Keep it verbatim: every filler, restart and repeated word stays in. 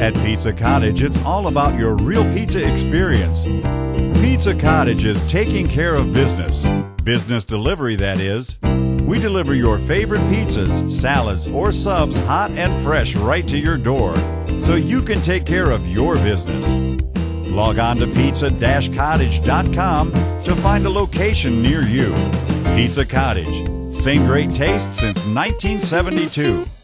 At Pizza Cottage, it's all about your real pizza experience. Pizza Cottage is taking care of business. Business delivery, that is. We deliver your favorite pizzas, salads, or subs hot and fresh right to your door, so you can take care of your business. Log on to pizza dash cottage dot com to find a location near you. Pizza Cottage. Same great taste since nineteen seventy-two.